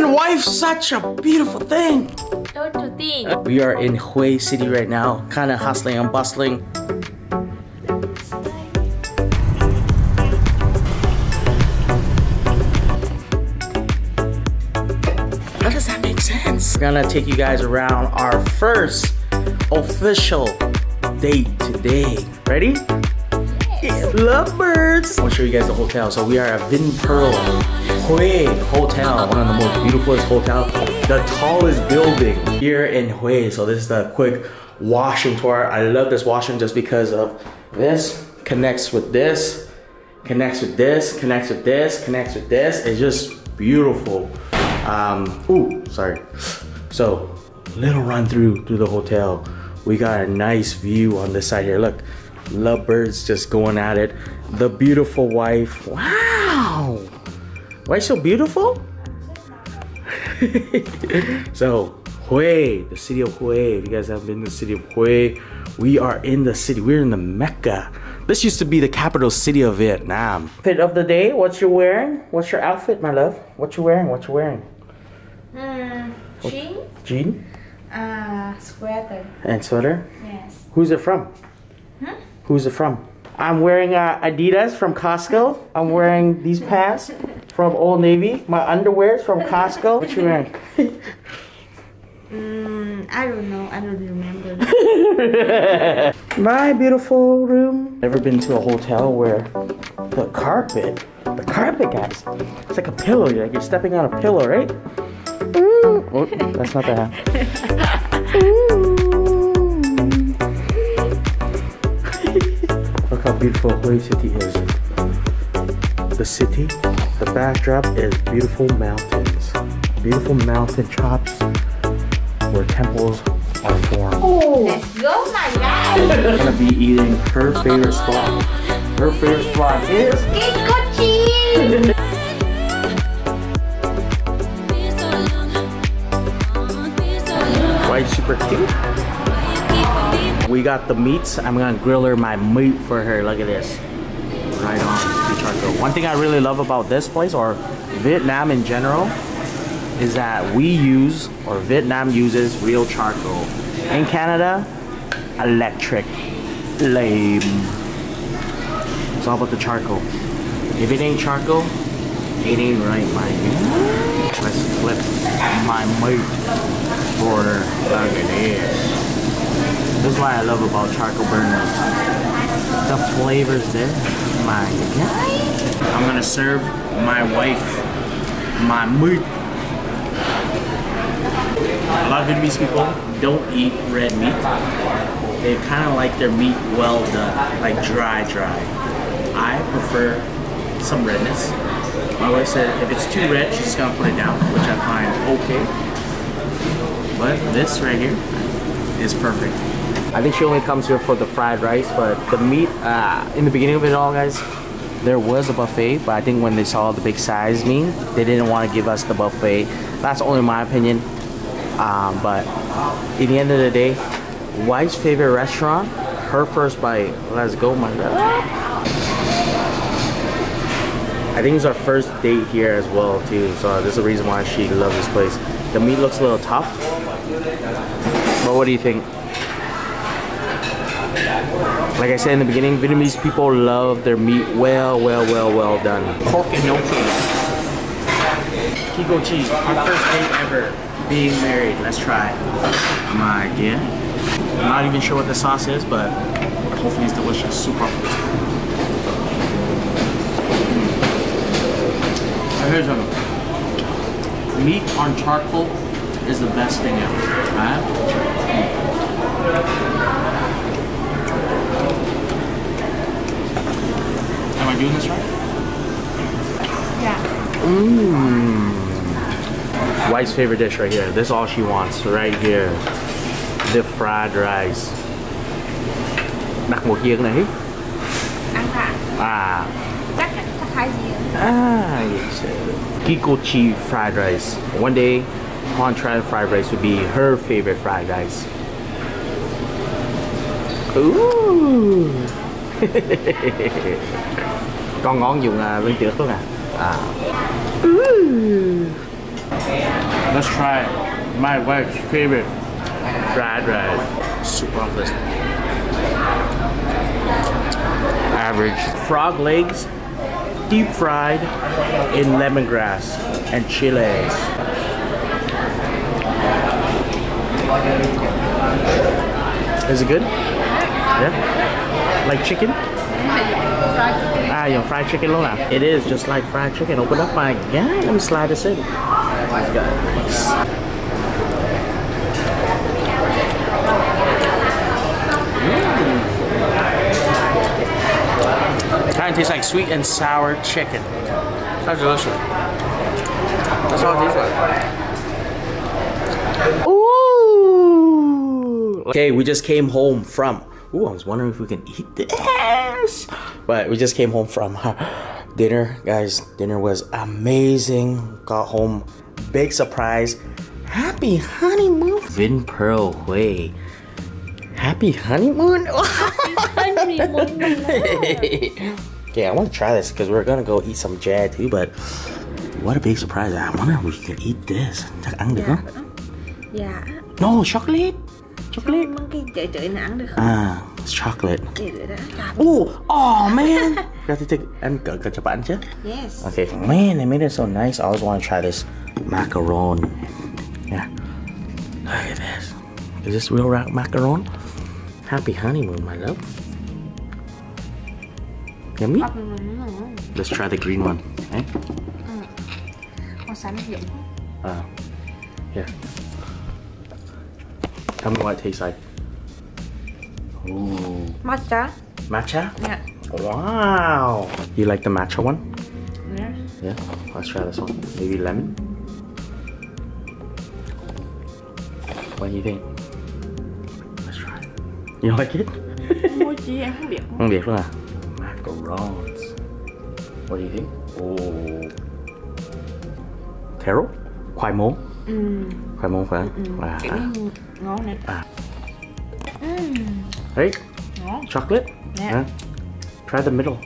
and wife, such a beautiful thing. Don't you think? We are in Hue City right now, kind of hustling and bustling. How does that make sense? We're gonna take you guys around our first official date today. Ready? Yes. Lovebirds! I'll show you guys the hotel. So we are at Vinpearl Hue Hotel, one of the most beautiful hotels, the tallest building here in Hue. So this is the quick washroom tour. I love this washroom just because of this connects with this, connects with this, connects with this, connects with this. It's just beautiful. Ooh, sorry. So little run through the hotel. We got a nice view on this side here. Look, lovebirds just going at it. The beautiful wife. Wow. Why so beautiful? So Hue, the city of Hue. If you guys haven't been to the city of Hue, we are in the city. We're in the Mecca. This used to be the capital city of Vietnam. Outfit of the day. What you wearing? What's your outfit, my love? What you wearing? What you wearing? Jean? Jean? Sweater. And sweater? Yes. Who's it from? Huh? Who's it from? I'm wearing Adidas from Costco. I'm wearing these pants from Old Navy. My underwear's from Costco. What you wearing? I don't know. I don't remember. My beautiful room. Never been to a hotel where the carpet, guys, it's like a pillow. Like you're stepping on a pillow, right? Ooh. Oh, that's not that. Look how beautiful Hue City is. The city, the backdrop is beautiful mountains. Beautiful mountain tops where temples are formed. Oh, let's go, my guy. We're gonna be eating her favorite spot. Her favorite spot is Kikochi. White, super cute. We got the meats. I'm gonna grill her my meat for her. Look at this. Right on the charcoal. One thing I really love about this place, or Vietnam in general, is that we use, or Vietnam uses, real charcoal. In Canada, electric. Lame. It's all about the charcoal. If it ain't charcoal, it ain't right, man. Let's flip my meat for her. Look at this. This is what I love about charcoal burners. The flavors there. My God. I'm gonna serve my wife my meat. A lot of Vietnamese people don't eat red meat. They kind of like their meat well done, like dry. I prefer some redness. My wife said if it's too red, she's just gonna put it down, which I find okay. But this right here is perfect. I think she only comes here for the fried rice, but the meat, in the beginning of it all, guys, there was a buffet, but I think when they saw the big size meat, they didn't want to give us the buffet. That's only my opinion. But at the end of the day, wife's favorite restaurant, her first bite. Let's go, my God. I think it's our first date here as well, too. So this is the reason why she loves this place. The meat looks a little tough. But what do you think? Like I said in the beginning, Vietnamese people love their meat well done. Pork and no cake. Kikochi, our first date ever being married. Let's try it. My God. I'm not even sure what the sauce is, but hopefully it's delicious. Super. So here's something. Meat on charcoal is the best thing ever. Alright? Am I doing this right? Yeah. Wife's favorite dish right here. This is all she wants right here. The fried rice. Đặt một viên này. Ăn hả? Chắc hai viên. Yes. Kikochi fried rice. One day, Hon Tran fried rice would be her favorite fried rice. Ooh. Con ngon dùng lương trước luôn nè. Let's try my wife's favorite fried rice. Super off list. Average. Frog legs, deep fried in lemongrass and chiles. Is it good? Yeah? Like chicken? Your fried chicken Lola. It is just like fried chicken. Open up my God. Let me slide this in. Kind of tastes like sweet and sour chicken. That's delicious. That's all it tastes like. Ooh. Okay, we just came home from. Ooh, I was wondering if we can eat this. But we just came home from dinner, guys. Dinner was amazing. Got home, big surprise. Happy honeymoon, Vinh Pearl Hui. Happy honeymoon. Okay, I want to try this because we're gonna go eat some jad too. But what a big surprise! I wonder if we can eat this. Chắc ăn được không? Dạ. No, chocolate. Chocolate. It's chocolate. Oh man. Got to take and go to chứ? Yes. Okay, man, they made it so nice. I always want to try this macaron. Yeah. Look at this. Is this real macaron? Happy honeymoon, my love. Yummy. Let's try the green one. Okay? Here. Tell me what it tastes like. Ooh. Matcha. Matcha? Yeah. Wow. You like the matcha one? Yes. Yeah. Let's try this one. Maybe lemon. What do you think? Let's try it. You like it? Mochi em không biết. Không biết luôn à? Macarons. What do you think? Oh. Taro? Khoai môn? Khoai môn phải không? Ngon nè. Hey, Ngon. chocolate? Yeah. Try the middle.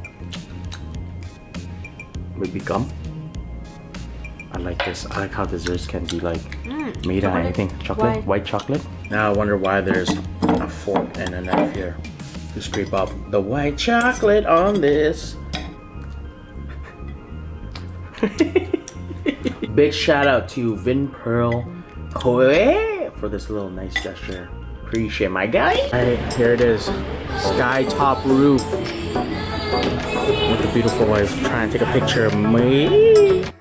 Maybe gum. I like this. I like how desserts can be like made out of anything. Chocolate? White chocolate? Now I wonder why there's a fork and a knife here to scrape up the white chocolate on this. Big shout out to Vinh Pearl Hui for this little nice gesture. Appreciate my guy. Alright, here it is. Sky top roof. With the beautiful wife trying to take a picture of me.